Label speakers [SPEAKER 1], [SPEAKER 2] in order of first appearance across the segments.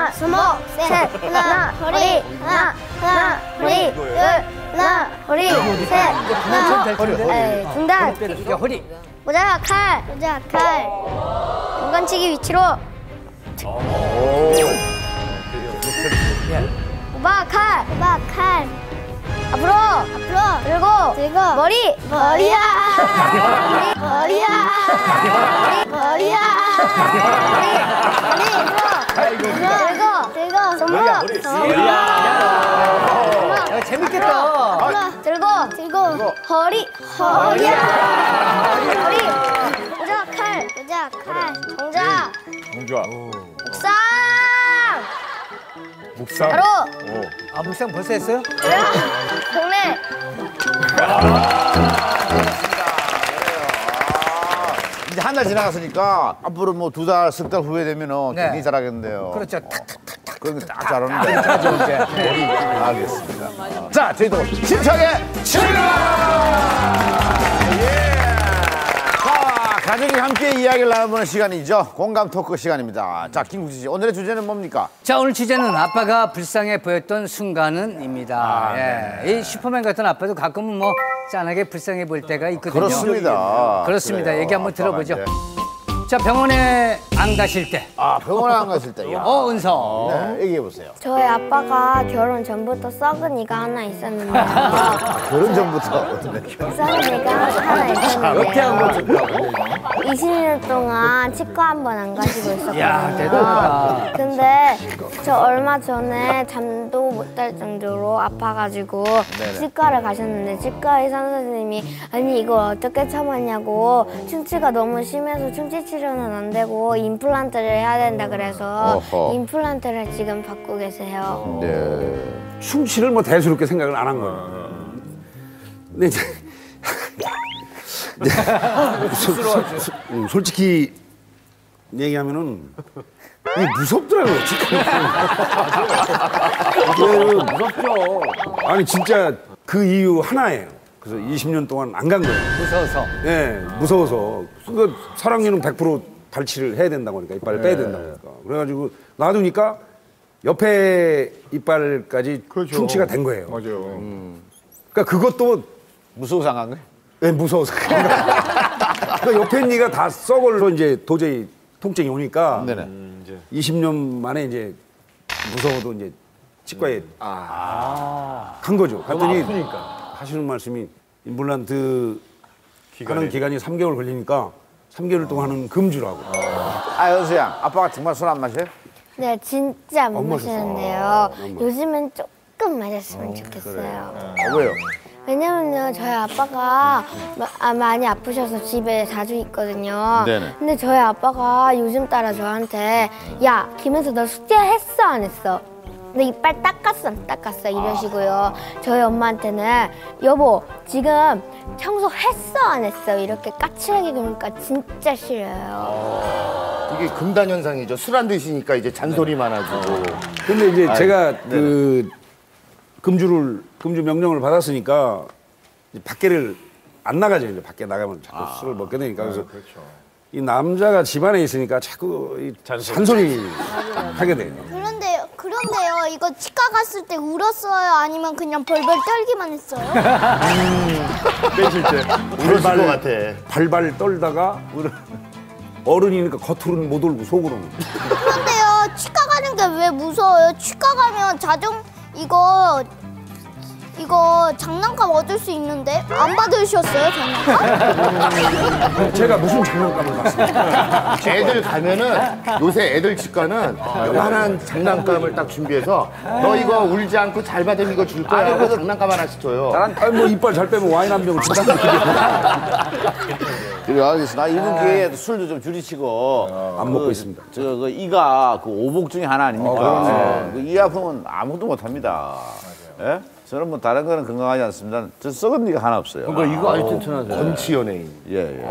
[SPEAKER 1] 하나, 스모, 셋, 하나, 허리, 하나, 허리, 둘, 하나, 허리, 셋, 하나, 중단.
[SPEAKER 2] 허리.
[SPEAKER 1] 모자, 칼, 공간치기 위치로. 오바, 칼. 앞으로, 들고, 머리야. 들고, 손목.
[SPEAKER 2] 재밌겠다.
[SPEAKER 1] 들고, 허리야. 모자, 칼, 정자.
[SPEAKER 3] 묵상.
[SPEAKER 1] 바로.
[SPEAKER 2] 아, 묵상 벌써 했어요?
[SPEAKER 1] 동네.
[SPEAKER 3] 이제 한 달 지나갔으니까 앞으로 뭐 2달, 3달 후에 되면은
[SPEAKER 2] 네.
[SPEAKER 3] 굉장히 잘하겠는데요.
[SPEAKER 2] 그렇죠.
[SPEAKER 3] 그런 거 딱 잘하는데. 알겠습니다. 자, 저희도 힘차게 출발! 자, 가족이 함께 이야기를 나눠보는 시간이죠. 공감 토크 시간입니다. 자, 김국진 씨, 오늘의 주제는 뭡니까?
[SPEAKER 2] 자, 오늘 주제는 아빠가 불쌍해 보였던 순간은입니다. 이 슈퍼맨 같은 아빠도 가끔은 뭐 짠하게 불쌍해 보일 때가 있거든요.
[SPEAKER 3] 그렇습니다.
[SPEAKER 2] 그렇습니다.
[SPEAKER 3] 그래요.
[SPEAKER 2] 얘기 한번 들어보죠.
[SPEAKER 3] 네.
[SPEAKER 2] 자, 병원에 안 가실 때.
[SPEAKER 3] 병원에 안 갔을 때.
[SPEAKER 2] 은서.
[SPEAKER 3] 네, 얘기해보세요.
[SPEAKER 1] 저희 아빠가 결혼 전부터 썩은 이가 하나 있었는데
[SPEAKER 3] 결혼 전부터.
[SPEAKER 1] 썩은 이가 하나 있었는데
[SPEAKER 2] 어떻게 한 거죠?
[SPEAKER 1] 20년 동안 치과 한 번 안 가시고 있었거든요.
[SPEAKER 2] 야, 대단하다.
[SPEAKER 1] 근데 저 얼마 전에 잠도 못 잘 정도로 아파가지고 치과를 가셨는데 치과 의사 선생님이 아니 이거 어떻게 참았냐고 충치가 너무 심해서 충치 치료는 안 되고 임플란트를 해야 된다 그래서 임플란트를 지금 받고 계세요.
[SPEAKER 3] 네.
[SPEAKER 4] 충치를 뭐 대수롭게 생각을 안 한 거예요. 근데 이제 솔직히 얘기하면은 이게 무섭더라고요. 무섭죠. 아니 진짜 그 이유 하나예요. 그래서 20년 동안 안 간 거예요.
[SPEAKER 2] 무서워서.
[SPEAKER 4] 네, 무서워서. 그러니까 사랑니는 100% 발치를 해야 된다고 하니까 이빨을 빼야 된다고 하니까. 그래가지고 놔두니까 옆에 이빨까지 충치가 된 거예요.
[SPEAKER 3] 맞아요.
[SPEAKER 4] 그러니까 그것도
[SPEAKER 3] 무서워서 안 간 거예요?
[SPEAKER 4] 네, 무서워서. 그 옆에 니가 다 썩어서 이제 도저히 통증이 오니까 20년 만에 이제 무서워도 이제 치과에 간 거죠. 갔더니 하시는 말씀이 임플란트 하는 기간이 3개월 걸리니까 3개월 동안은 금주라고.
[SPEAKER 3] 연수 양, 아빠가 정말 술 안 마셔요?
[SPEAKER 1] 네, 진짜 못
[SPEAKER 4] 안 마셨어.
[SPEAKER 1] 마시는데요. 요즘은 조금 마셨으면 좋겠어요.
[SPEAKER 3] 왜요?
[SPEAKER 1] 왜냐면요, 저희 아빠가 많이 아프셔서 집에 자주 있거든요.
[SPEAKER 3] 네네.
[SPEAKER 1] 근데 저희 아빠가 요즘 따라 저한테 야, 김현수 너 숙제했어 안 했어? 너 이빨 닦았어 안 닦았어? 이러시고요. 저희 엄마한테는 여보 지금 청소했어 안 했어? 이렇게 까칠하게 그러니까 진짜 싫어요.
[SPEAKER 5] 이게 금단 현상이죠. 술 안 드시니까 이제 잔소리 많아지고.
[SPEAKER 4] 근데 이제 제가 그 금주 명령을 받았으니까 이제 밖에를 안 나가죠. 이제 밖에 나가면 자꾸 술을 먹게 되니까. 그래서 이 남자가 집안에 있으니까 자꾸 이 잔소리 하게 돼요.
[SPEAKER 1] 그런데요, 이거 치과 갔을 때 울었어요? 아니면 그냥 벌벌 떨기만 했어요?
[SPEAKER 5] 빼실 때 울었을 것 같아.
[SPEAKER 4] 발발 떨다가 어른이니까 겉으로는 못 울고 속으로는.
[SPEAKER 1] 그런데요, 치과 가는 게 왜 무서워요? 치과 가면 이거 장난감 얻을 수 있는데 안 받으셨어요, 장난감?
[SPEAKER 4] 제가 무슨 장난감을 받습니까?
[SPEAKER 5] 애들 가면은 요새 애들 치과는 요만한 장난감을 딱 준비해서 너 이거 울지 않고 잘 받으면 이거 줄 거야. 그래서 장난감 하나씩 줘요.
[SPEAKER 4] 아니 뭐 이빨 잘 빼면 와인 한 병을 준다는
[SPEAKER 3] 그래, 알겠습니다. 이번 기회에 술도 좀 줄이시고.
[SPEAKER 4] 안 먹고 있습니다.
[SPEAKER 3] 그 이가 그 오복 중에 하나 아닙니까? 이 아픔은 아무도 못 합니다. 예? 저는 뭐 다른 거는 건강하지 않습니다. 저 썩은 이가 하나 없어요.
[SPEAKER 5] 그러니까 이거 아주 튼튼하죠. 건치 연예인.
[SPEAKER 3] 예.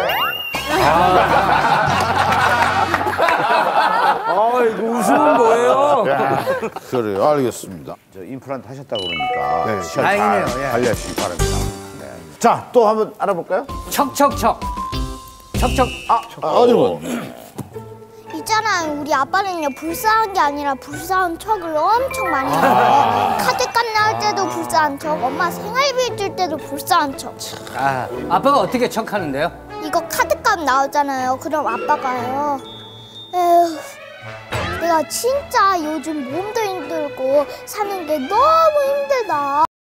[SPEAKER 4] 이거 웃음은 뭐예요?
[SPEAKER 3] 그래요, 알겠습니다. 저 임플란트 하셨다고 그러니까 시간
[SPEAKER 2] 다행이네요.
[SPEAKER 3] 잘
[SPEAKER 2] 예.
[SPEAKER 3] 관리하시기 바랍니다. 네. 자, 또 한번 알아볼까요?
[SPEAKER 2] 척척척. 척척.
[SPEAKER 3] 어디로?
[SPEAKER 1] 이
[SPEAKER 6] 있잖아요. 우리 아빠는요 불쌍한 게 아니라 불쌍한 척을 엄청 많이 해요. 카드값 나올 때도 불쌍한 척, 엄마 생활비 줄 때도 불쌍한 척.
[SPEAKER 2] 아빠가 어떻게 척하는데요?
[SPEAKER 6] 이거 카드값 나오잖아요. 그럼 아빠가요. 에휴, 내가 진짜 요즘 몸도 힘들고 사는 게 너무 힘들다.